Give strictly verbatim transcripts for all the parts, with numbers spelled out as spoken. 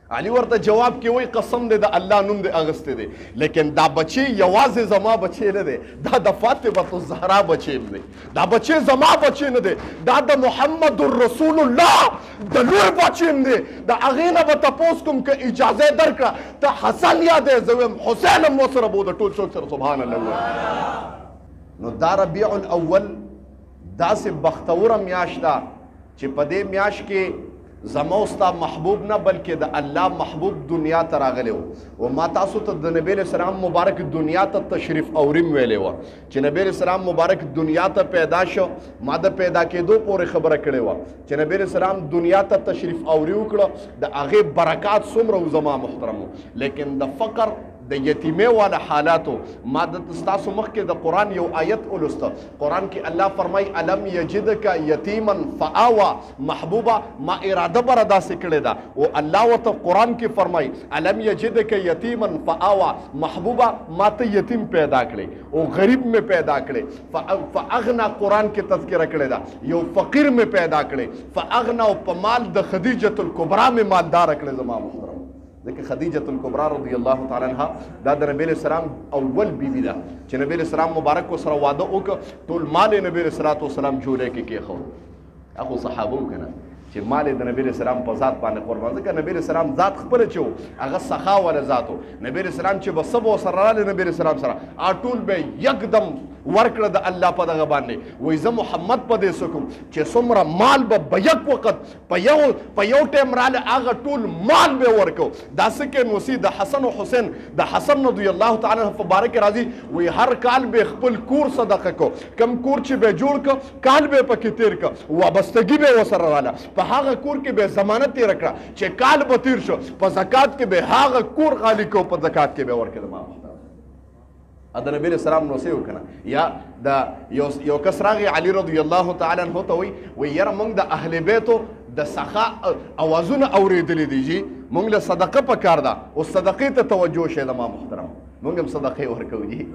علی ورته جواب کې وای قسم دې د الله نوم دې اغسته دی لیکن دا بچی یوازې زما بچی نه دی دا د فاطمه الزهرا بچی دی دا بچی زما بچی نه دی دا د محمد رسول الله د لوی بچی دی دا هغې نه به تپوس کوم که اجازه درکړه ته حسن یا دی زه ویم حسین هم ورسره به د ټول څوک سره سبحان الله ووایي نو دا ربیع الاول داسې بختوره میاشت ده چې په دې میاشت کې زما ستا محبوب نه بلکې د الله محبوب دنیا ته راغلی و و ما تاسو ته د نبی علیه السلام مبارک دنیا ته تشریف اوریم ویلی وه چې نبی علیه السلام مبارک دنیا ته پیدا شو ما د پیدا کېدو پورې خبره کړې وه چې نبی علیه السلام دنیا ته تشریف اوري وکړه د هغې برکات څومره و زما محترمو لیکن د فقر د یتیمې والا حالاتو ما د ستاسو مخکې د قرآن یو آیت ولسته قرآن کې الله فرمای الم یجدک یتیما فآوا محبوبه ما اراده بره داسې کړې ده او الله ورته قرآن کې فرمای الم یجدک یتیما فآوا محبوبه ما ته یتیم پیدا کړې او غریب مې پیدا کړې فاغنا قرآن کې تذکره کړې ده یو فقیر مې پیدا کړې فاغنا او په مال د خدیجة الکبرا مې مالدار کړې زما محترم ځکه خدیجة الکبرا رضی الله تعالی عنها دا د نبی علیه السلام اول بیبي ده چې نبی علیه السلام مبارک ورسره واده وکړه ټول مال یې نبی علیه الصلاة والسلام جولې کې کېښود هغه صحابه وو که نه چې مال د نبی علیه السلام په ذات باندې قربان ځکه نبی علیه السلام ذات خپله چې و هغه سخا والا ذات و نبی علیه السلام چې به څه به ورسره راغلی نبی علیه السلام سره هغه ټول به یکدم ورکړه د الله په دغه باندې وایي زه محمد په دې څه کوم چې څومره مال به په یک وخت په یو په یو ټایم راله هغه ټول مال به ورکو دا څه کې نو سي د حسن و حسین د حسن رضی الله تعالی عنه په باره کې راځي وایي هر کال به خپل کور صدقه کو کم کور چې به جوړ که کال به پکې تیر که وابستګي به ورسره راله په هغه کور کې به ضمانت تېره کړه چې کال به تیر شو په زکات کې به هغه کور خالي کو په زکات کې به ورکړه ما د نبی علیه السلام نو څه وکړه یا د یو یو کس راغی علی رضی الله تعالی عنه ته وایي وایي یاره موږ د اهل بیتو د سخا اوازونه اورېدلی دي جي موږ له صدقه پکار ده او صدقې ته توجه شه زما محترم موږ هم صدقې ورکوو جي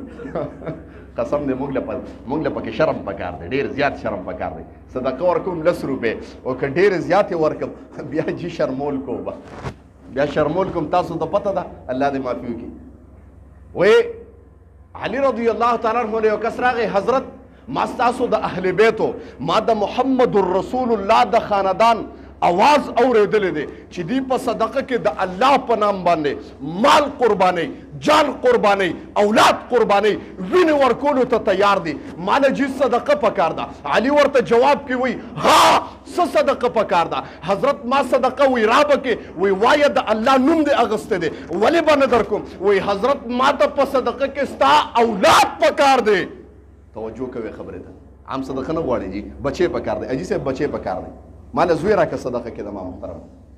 قسم دې موږ له موږ له پکې شرم پکار دی ډېر زیات شرم پکار دی صدقه ورکوم لس روپۍ او که ډېرې زیاتې ورکم بیا جي شرمول کوم بیا شرمول کوم تاسو ته پته ده الله دې معافي وکړي وایي علی رضی الله تعالی عنہ یو کس راغی حضرت ما ستاسو د اهل بیتو ما د محمد رسول الله د خاندان आवाज اورېدلی دی چې دی په صدقه کې د الله په نام باندې مال قرباني جان قرباني اولاد قرباني وینې ورکولو ته تیار دي ماله جي صدقه پکار ده علي ورته جواب کې وایي ها څه صدقه پکار ده حضرت ما صدقه وی را بکې وی وایه د الله نوم دې اغسته دی ولې به نه در کوم وی حضرت ما ته په صدقه کې ستا اولاد پکار دی توجه کوئ خبرې ته عام صدقه نه غواړي جي بچې پکار دی اجي صاحب بچې پکار دی مال زوی راکه صدقه کې د ما محترم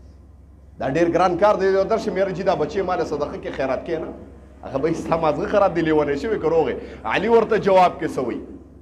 دا ډېر ګران کار دی درشه مېره چې دا بچې مال صدقه کې خیرات کې نه هغه به ستا مازغه خراب دی لیونی شوی که روغې علي ورته جواب کې څه وایي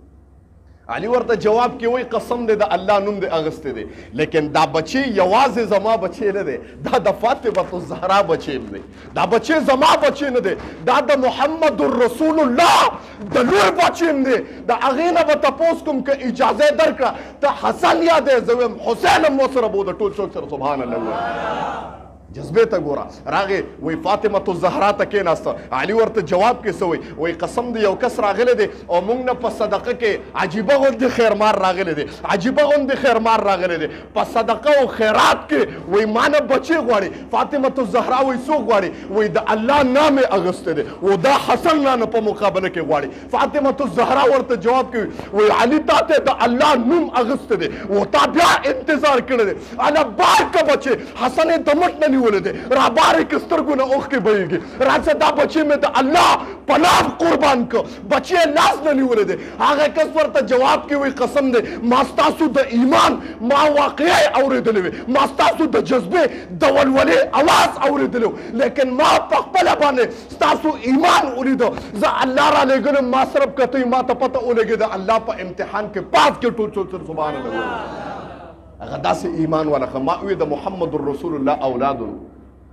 علي ورته جواب کې وایي قسم دی د الله نوم دې اغستی دی لیکن دا بچی یوازې زما بچی نه دی دا د فاطمه الزهرا بچی دی دا بچی زما بچی نه دی دا د محمد رسول الله د لوی بچی دی د هغې نه به تپوس کوم که اجازه درکړه ته حسن یا دی زه ویم حسین هم ورسره به د ټول څوک سره سبحان الله ووایي جذبې ته ګوره راغې وایي فاطمه الزهرا ته کېناسته علي ورته جواب کې څه وایي وایي قسم دی یو کس راغلی دی او موږ نه په صدقه کې عجیبه غوندې خیرمار راغلی دی عجیبه غوندې خیرمار راغلی دی په صدقه او خیرات کې وایي ما نه بچې غواړي فاطمه الزهرا وایي څوک غواړي وایي د الله نام یې اغوستی دی او دا حسن رانه په مقابله کې غواړي فاطمه الزهرا ورته جواب کوي وایي علي تا ته د الله نوم اغوستی دی او تا بیا انتظار کړی دی اله بار که بچې حسن یې د مټ نه نیولی دی رابارې کې سترګو نه اوښکې بهیږي راځه دا بچې مې د الله په نام قربان که بچې یې لاس نه نیولی دی هغه کس ورته جواب کې وایي قسم دی ما ستاسو د ایمان ما واقعه اورېدلی وي ما ستاسو د جذبې د ولولې اواز اورېدلی و لیکن ما په خپله باندې ستاسو ایمان ولیده زه الله را لېږلم ما صرف کتئ ما ته پته ولګېده الله په امتحان کې پاس کې ټول څوک سره سبحان الله هغه داسې ایمان والا ښه ما وی د محمد رسول الله اولادو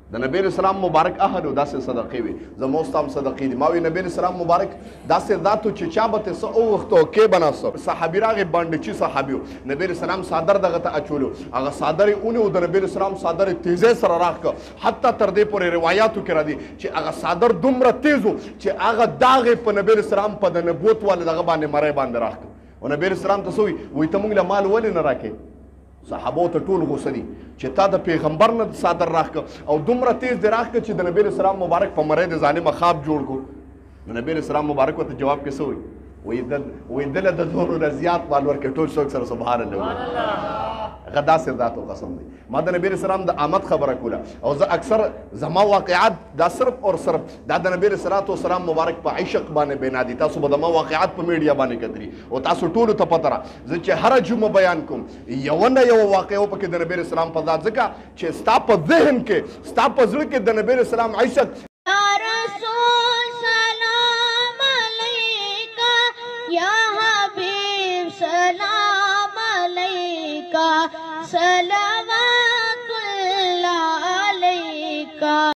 د نبی اسلام مبارک اهلو داسې صدقې وي زموږ ستا هم صدقې دي ما وی نبی اسلام مبارک داسې ذاتو چې چا به ته څه وغوښته او کې به ناسته صحابي راغی بانډچي صحابي و نبی اسلام څادر دغه ته اچولو هغه څادر یې ونیو د نبی اسلام څادر یې تیزۍ سره راښ کړه حتی تر دې پورې روایاتو کې راځي چې هغه څادر دومره تیز و چې هغه داغ یې په نبی اسلام په د نبوت والے دغه باندې مری باندې راښ کړه او نبی اسلام ته څه وایي وایي ته موږ له مال ولې نه راکې صحابو ته ټول غوسه دي چې تا د پیغمبر نه څادر راښکه او دومره تیز دې راښکه چې د نبی اسلام مبارک په مرۍ د ظالمه خواب جوړ کړو نو نبی اسلام مبارک ورته جواب کې څه وایي وایي دله د نورو نه زیات مال ورکړي ټول څوک سره سبحان الله هغه داسې ذاتو قسم دی ما د نبی اسلام د آمد خبره کوله او زه اکثر زما واقعات دا صرف اور صرف دا د نبی اسلام مبارک په عشق باندې بنا دي تاسو به زما واقعات په میډیا باندې کتري او تاسو ټولو ته پته را زه چې هره جمعه بیان کوم یو نه یو واقعه پکې د نبی اسلام په ذات ځکه چې ستا په ذهن کې ستا په زړه کې د نبی اسلام عشق